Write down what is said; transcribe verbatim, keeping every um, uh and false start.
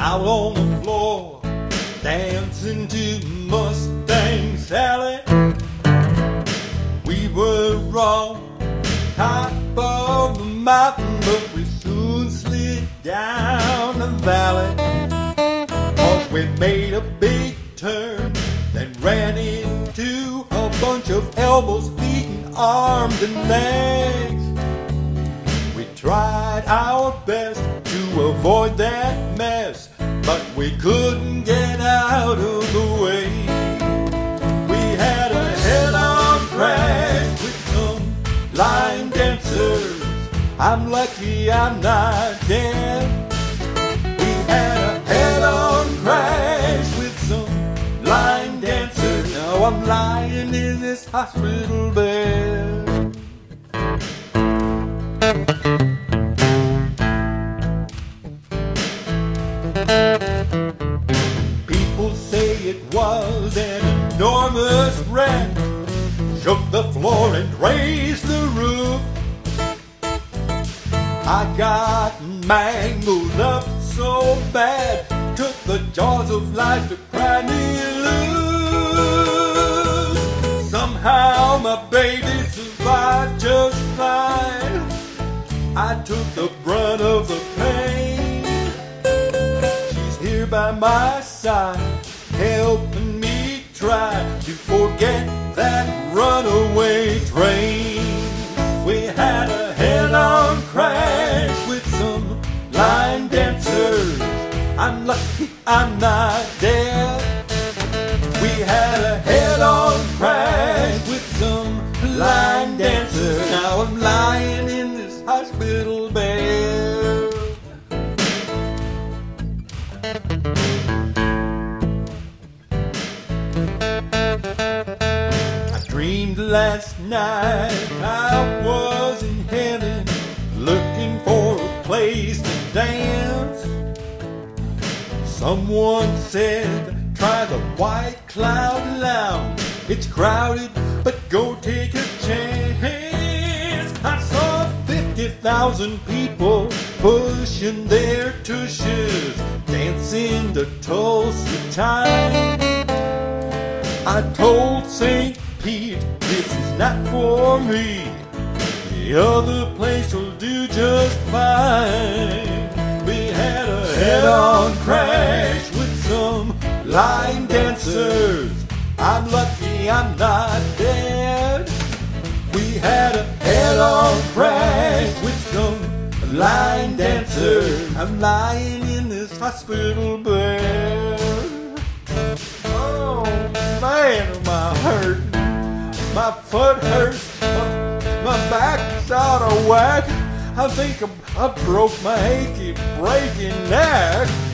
out on the floor, dancing to Mustang Sally. We were on top of the mountain, but we soon slid down the valley. Cause we made a big turn, then ran into a bunch of elbows, feet, and arms and legs. We tried our best to avoid that mess, but we couldn't get out of the way. We had a head-on crash with some line dancers. I'm lucky I'm not dead. We had a head-on crash with some line dancers. Now I'm lying in this hospital bed. People say it was an enormous wreck, shook the floor and raised the roof. I got mangled up so bad, took the jaws of life to pry me loose. Somehow my baby survived just fine. I took the brunt of the pain. She's here by my side, helping me try to forget that runaway train. We had a head-on crash with some line dancers. I'm lucky I'm not dead. We had a head-on crash with some line dancers. Now I'm lying in this hospital bed. I dreamed last night I was in heaven, looking for a place to dance. Someone said, try the White Cloud Lounge. It's crowded, but go take a chance. I saw fifty thousand people pushing their tushes, dancing to Tulsa time. I told Saint Pete, this is not for me. The other place will do just fine. We had a head-on crash with some line dancers. I'm lucky I'm not dead. We had a head-on crash with some line dancers. I'm lying in this hospital bed. Oh man, am I hurting. My foot hurts. My, my back's out of whack. I think I, I broke my achy, breaking neck.